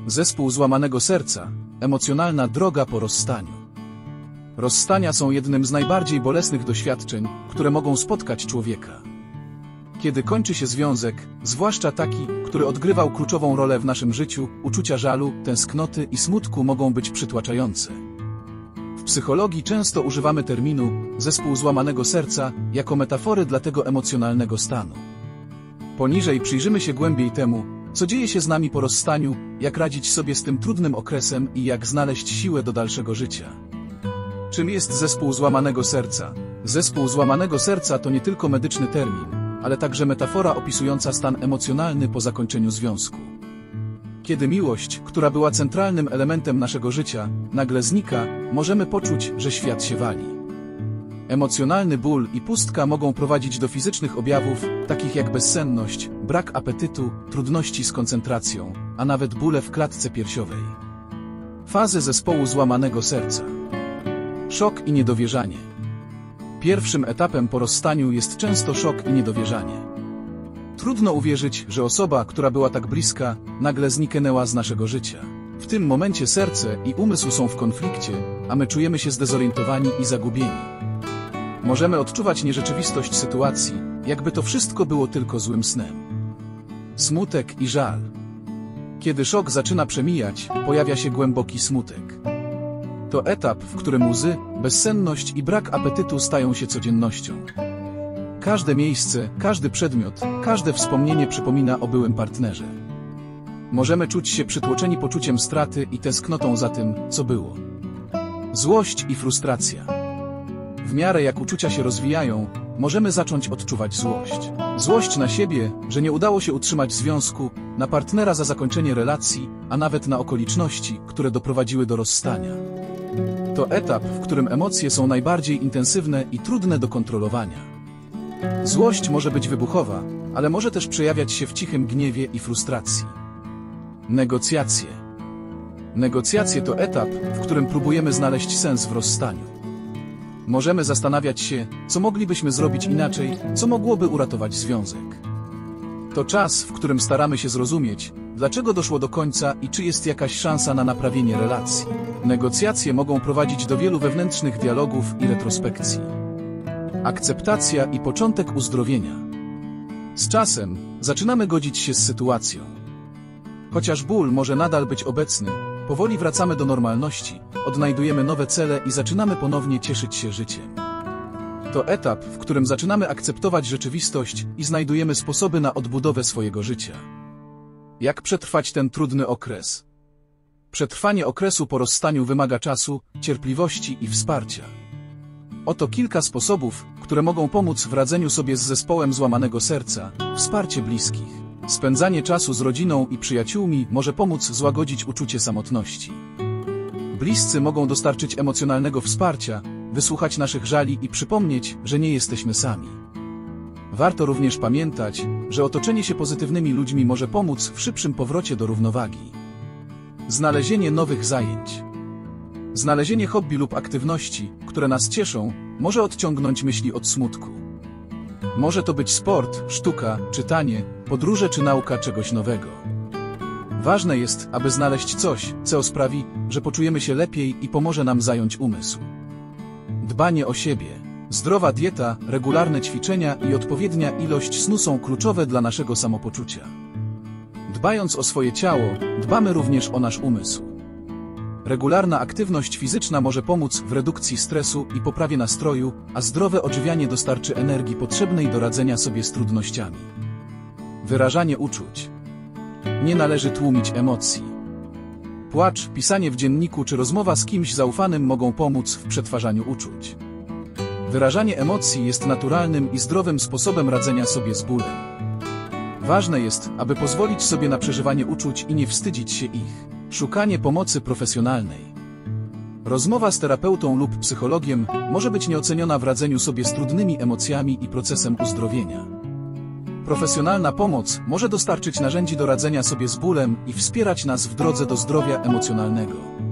Zespół złamanego serca. Emocjonalna droga po rozstaniu. Rozstania są jednym z najbardziej bolesnych doświadczeń, które mogą spotkać człowieka. Kiedy kończy się związek, zwłaszcza taki, który odgrywał kluczową rolę w naszym życiu, uczucia żalu, tęsknoty i smutku mogą być przytłaczające. W psychologii często używamy terminu zespół złamanego serca jako metafory dla tego emocjonalnego stanu. Poniżej przyjrzymy się głębiej temu, co dzieje się z nami po rozstaniu, jak radzić sobie z tym trudnym okresem i jak znaleźć siłę do dalszego życia. Czym jest zespół złamanego serca? Zespół złamanego serca to nie tylko medyczny termin, ale także metafora opisująca stan emocjonalny po zakończeniu związku. Kiedy miłość, która była centralnym elementem naszego życia, nagle znika, możemy poczuć, że świat się wali. Emocjonalny ból i pustka mogą prowadzić do fizycznych objawów, takich jak bezsenność, brak apetytu, trudności z koncentracją, a nawet bóle w klatce piersiowej. Fazy zespołu złamanego serca. Szok i niedowierzanie. Pierwszym etapem po rozstaniu jest często szok i niedowierzanie. Trudno uwierzyć, że osoba, która była tak bliska, nagle zniknęła z naszego życia. W tym momencie serce i umysł są w konflikcie, a my czujemy się zdezorientowani i zagubieni. Możemy odczuwać nierzeczywistość sytuacji, jakby to wszystko było tylko złym snem. Smutek i żal. Kiedy szok zaczyna przemijać, pojawia się głęboki smutek. To etap, w którym łzy, bezsenność i brak apetytu stają się codziennością. Każde miejsce, każdy przedmiot, każde wspomnienie przypomina o byłym partnerze. Możemy czuć się przytłoczeni poczuciem straty i tęsknotą za tym, co było. Złość i frustracja. W miarę jak uczucia się rozwijają, możemy zacząć odczuwać złość. Złość na siebie, że nie udało się utrzymać związku, na partnera za zakończenie relacji, a nawet na okoliczności, które doprowadziły do rozstania. To etap, w którym emocje są najbardziej intensywne i trudne do kontrolowania. Złość może być wybuchowa, ale może też przejawiać się w cichym gniewie i frustracji. Negocjacje. Negocjacje to etap, w którym próbujemy znaleźć sens w rozstaniu. Możemy zastanawiać się, co moglibyśmy zrobić inaczej, co mogłoby uratować związek. To czas, w którym staramy się zrozumieć, dlaczego doszło do końca i czy jest jakaś szansa na naprawienie relacji. Negocjacje mogą prowadzić do wielu wewnętrznych dialogów i retrospekcji. Akceptacja i początek uzdrowienia. Z czasem zaczynamy godzić się z sytuacją. Chociaż ból może nadal być obecny, powoli wracamy do normalności, odnajdujemy nowe cele i zaczynamy ponownie cieszyć się życiem. To etap, w którym zaczynamy akceptować rzeczywistość i znajdujemy sposoby na odbudowę swojego życia. Jak przetrwać ten trudny okres? Przetrwanie okresu po rozstaniu wymaga czasu, cierpliwości i wsparcia. Oto kilka sposobów, które mogą pomóc w radzeniu sobie z zespołem złamanego serca. Wsparcie bliskich. Spędzanie czasu z rodziną i przyjaciółmi może pomóc złagodzić uczucie samotności. Bliscy mogą dostarczyć emocjonalnego wsparcia, wysłuchać naszych żali i przypomnieć, że nie jesteśmy sami. Warto również pamiętać, że otoczenie się pozytywnymi ludźmi może pomóc w szybszym powrocie do równowagi. Znalezienie nowych zajęć. Znalezienie hobby lub aktywności, które nas cieszą, może odciągnąć myśli od smutku. Może to być sport, sztuka, czytanie, podróże czy nauka czegoś nowego. Ważne jest, aby znaleźć coś, co sprawi, że poczujemy się lepiej i pomoże nam zająć umysł. Dbanie o siebie. Zdrowa dieta, regularne ćwiczenia i odpowiednia ilość snu są kluczowe dla naszego samopoczucia. Dbając o swoje ciało, dbamy również o nasz umysł. Regularna aktywność fizyczna może pomóc w redukcji stresu i poprawie nastroju, a zdrowe odżywianie dostarczy energii potrzebnej do radzenia sobie z trudnościami. Wyrażanie uczuć. Nie należy tłumić emocji. Płacz, pisanie w dzienniku czy rozmowa z kimś zaufanym mogą pomóc w przetwarzaniu uczuć. Wyrażanie emocji jest naturalnym i zdrowym sposobem radzenia sobie z bólem. Ważne jest, aby pozwolić sobie na przeżywanie uczuć i nie wstydzić się ich. Szukanie pomocy profesjonalnej. Rozmowa z terapeutą lub psychologiem może być nieoceniona w radzeniu sobie z trudnymi emocjami i procesem uzdrowienia. Profesjonalna pomoc może dostarczyć narzędzi do radzenia sobie z bólem i wspierać nas w drodze do zdrowia emocjonalnego.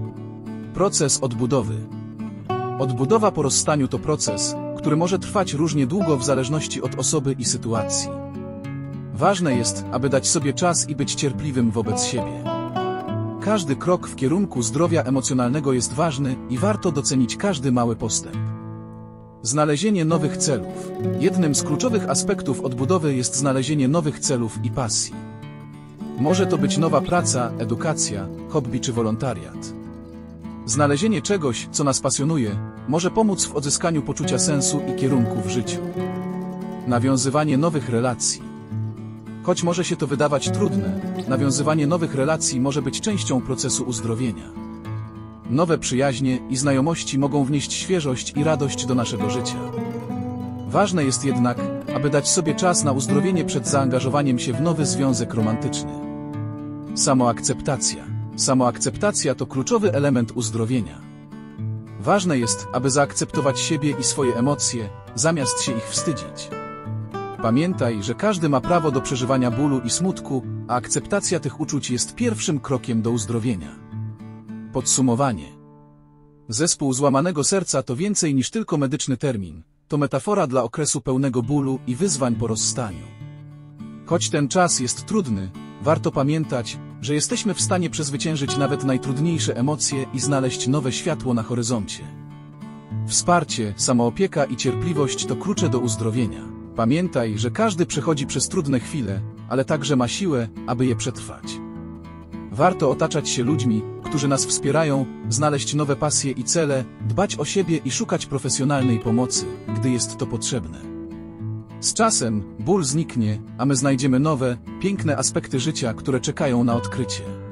Proces odbudowy. Odbudowa po rozstaniu to proces, który może trwać różnie długo w zależności od osoby i sytuacji. Ważne jest, aby dać sobie czas i być cierpliwym wobec siebie. każdy krok w kierunku zdrowia emocjonalnego jest ważny i warto docenić każdy mały postęp. Znalezienie nowych celów. Jednym z kluczowych aspektów odbudowy jest znalezienie nowych celów i pasji. Może to być nowa praca, edukacja, hobby czy wolontariat. Znalezienie czegoś, co nas pasjonuje, może pomóc w odzyskaniu poczucia sensu i kierunku w życiu. Nawiązywanie nowych relacji. Choć może się to wydawać trudne, nawiązywanie nowych relacji może być częścią procesu uzdrowienia. Nowe przyjaźnie i znajomości mogą wnieść świeżość i radość do naszego życia. Ważne jest jednak, aby dać sobie czas na uzdrowienie przed zaangażowaniem się w nowy związek romantyczny. Samoakceptacja. Samoakceptacja to kluczowy element uzdrowienia. Ważne jest, aby zaakceptować siebie i swoje emocje, zamiast się ich wstydzić. Pamiętaj, że każdy ma prawo do przeżywania bólu i smutku, a akceptacja tych uczuć jest pierwszym krokiem do uzdrowienia. Podsumowanie. Zespół złamanego serca to więcej niż tylko medyczny termin. To metafora dla okresu pełnego bólu i wyzwań po rozstaniu. Choć ten czas jest trudny, warto pamiętać, że jesteśmy w stanie przezwyciężyć nawet najtrudniejsze emocje i znaleźć nowe światło na horyzoncie. Wsparcie, samoopieka i cierpliwość to klucze do uzdrowienia. Pamiętaj, że każdy przechodzi przez trudne chwile, ale także ma siłę, aby je przetrwać. Warto otaczać się ludźmi, którzy nas wspierają, znaleźć nowe pasje i cele, dbać o siebie i szukać profesjonalnej pomocy, gdy jest to potrzebne. Z czasem ból zniknie, a my znajdziemy nowe, piękne aspekty życia, które czekają na odkrycie.